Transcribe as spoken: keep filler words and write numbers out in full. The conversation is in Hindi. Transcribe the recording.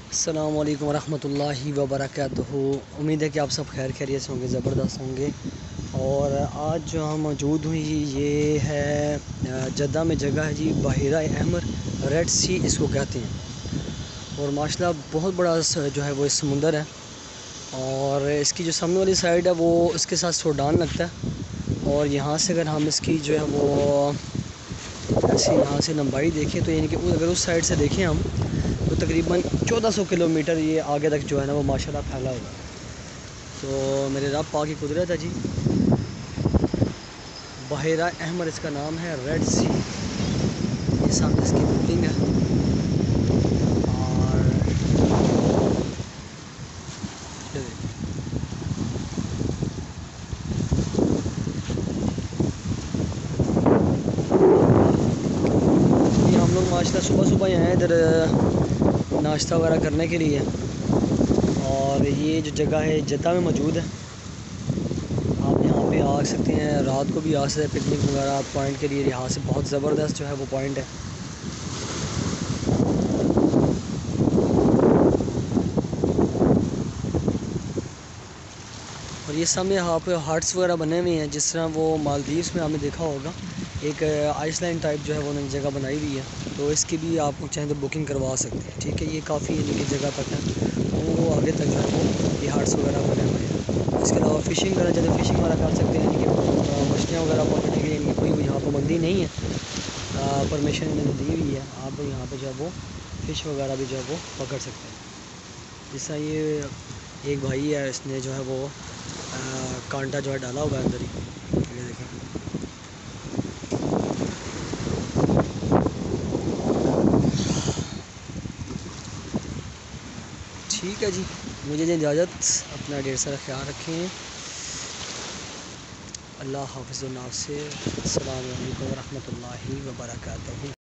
अस्सलाम वालेकुम रहमतुल्लाहि व बरकातुहू। उम्मीद है कि आप सब खैर खैरियत से होंगे, ज़बरदस्त होंगे। और आज जो हम मौजूद हुई ये है जद्दा में, जगह है जी बहीरा अहमर, रेड सी इसको कहते हैं। और माशाल्लाह बहुत बड़ा जो है वो समुंदर है। और इसकी जो सामने वाली साइड है वो इसके साथ सूडान लगता है। और यहाँ से अगर हम इसकी जो है वो ऐसे यहाँ से लंबाई देखें तो यानी कि अगर उस साइड से देखें हम तो तकरीबन चौदह सौ किलोमीटर ये आगे तक जो है ना वो माशाल्लाह फैला हुआ है। तो मेरे रब पाक की कुदरत है जी। बहीरा अहमर इसका नाम है, रेड सी। ये सामने इसकी बिल्डिंग है। और ये हम लोग माशाल्लाह सुबह सुबह आए इधर नाश्ता वगैरह करने के लिए। और ये जो जगह है जद्दा में मौजूद है। आप यहाँ पे आ सकते हैं, रात को भी आ सकते हैं पिकनिक वगैरह पॉइंट के लिए। यहाँ से बहुत ज़बरदस्त जो है वो पॉइंट है। और ये सामने यहाँ पे हार्ट्स वगैरह बने हुए हैं, जिस तरह वो मालदीव्स में आपने देखा होगा एक आइसलैंड टाइप जो है वो उन्होंने जगह बनाई हुई है। तो इसकी भी आप चाहें तो बुकिंग करवा सकते हैं। ठीक है, ये काफ़ी यानी जगह तक है, वो आगे तक जो है वो ये हार्ट्स वगैरह बने हुए हैं। इसके अलावा फ़िशिंग वगैरह चाहे फ़िशिंग वगैरह कर सकते हैं, यानी कि मछलियाँ वगैरह पकड़ने के लिए कोई यहाँ पाबंदी नहीं है, परमिशन इन्होंने दी हुई है। आप यहाँ पर जो है वो फ़िश वगैरह भी जो है वो पकड़ सकते हैं। जिस तरह ये एक भाई है, इसने जो है वो आ, कांटा जो है डाला हुआ है अंदर ही, ये देखें। ठीक है जी, मुझे दे इजाज़त। अपना ढेर सारा ख्याल रखें। अल्लाह हाफ़िज़। अस्सलामु अलैकुम व रहमतुल्लाहि व बरकातुहू।